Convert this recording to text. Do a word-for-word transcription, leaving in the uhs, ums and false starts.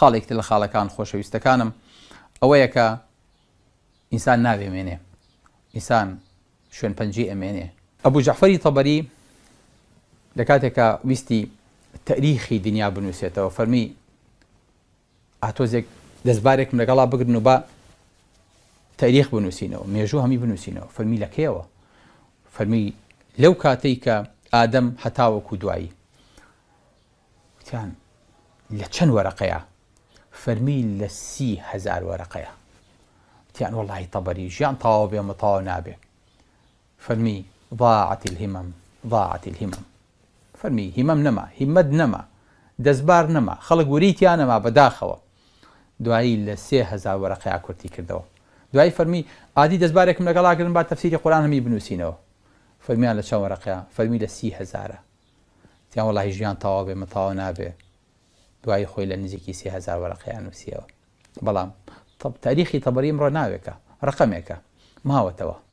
خاڵێکتر لە خاڵەکان خۆشەویستەکانم ئەوەیە کە ئینسان ناوێمێنێ، ئینسان شوێن پەنجەی ئەمێنێ. ئەبوو جەعفەری تەبەری لە کاتێکە ویستی تەریخی دنیا بنووسێتەوە فەرمی ئاتۆزێک دەستبارێکم لەگەڵا بگرن و بە تەریخ بنووسینەوە، مێژوو هەمی بنووسینەوە. فەرمی لە کێوە؟ فەرمی لەو کاتەی کە ئادەم هەتاوەکو دوایی. وتیان لە چەند وەرەقەیە؟ فەرمی لە سی هەزار وەرەقەیە. وتیان وەڵڵاهی تەبەری ژیان تەواو بێ مەتەواو نابێ. فەرمی ضاعت الهمم ضاعت الهمم. فەرمی هیمەم نەما، هیمەت نەما، دەستبار نەما، خەڵک وریتیان نەما بەداخەوە. دوایی لە سێ هەزار وەرەقەیە کورتی کردەوە. دوایی فەرمی ئادی دەستبارێکم لەگەڵاگرن با تەفسیری قورئان هەمی بنووسینەوە. فەرمیان لە چەند وەرەقەیە؟ فەرمی لە سی هەزارە. وتیان وەڵڵاهی ژیان تەواو بێ مەتەواو نابێ. دوایی خۆی لە نزیکی سی هەزار وەرەقەیە نووسیەوە. بەڵام تاریخی تەبەری ئەمڕۆ ناوێکە، ڕقەمێکە، ماوەتەوە.